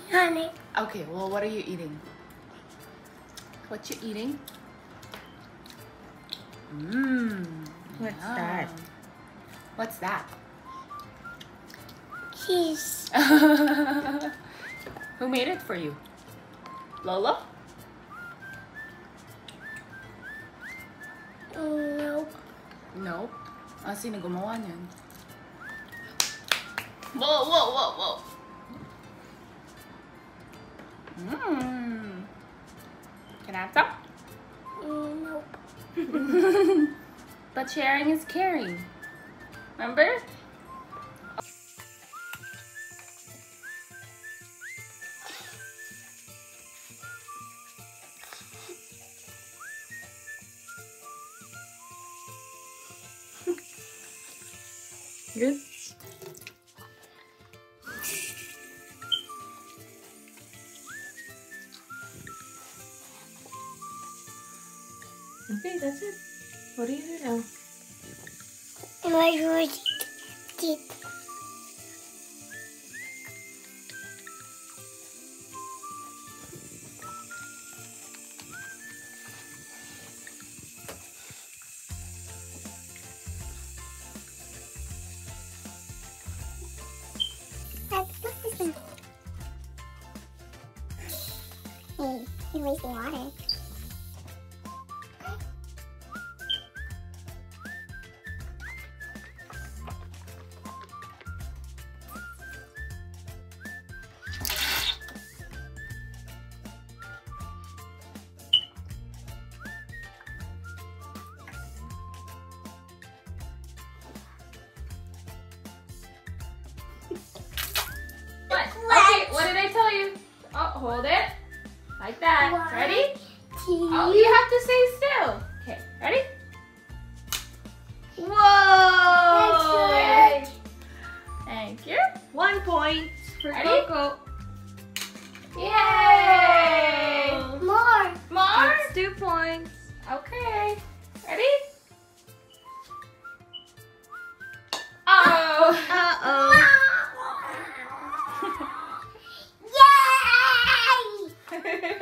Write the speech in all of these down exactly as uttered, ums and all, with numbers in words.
Honey. Okay, well, what are you eating? What you eating? Mmm. What's that? What's that? Cheese. Who made it for you? Lola? Nope. Nope. Ah, sino gumawa niyan? Whoa, whoa, whoa, whoa. Mmm. Can I have some? Nope. But sharing is caring. Remember? Good. Okay, that's it. What do you do now? And I brush teeth. Hey, you're wasting water. What? Okay, what did I tell you? Oh, hold it. Like that. One, Ready? two. Oh, you have to stay still. Okay, ready? Whoa! That's Thank you. One point for Ready? Coco. Yay! More. More? That's two points. Okay. Ready? Oh! Uh-oh. Yay!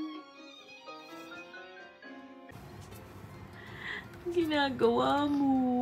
Ginagawa mo.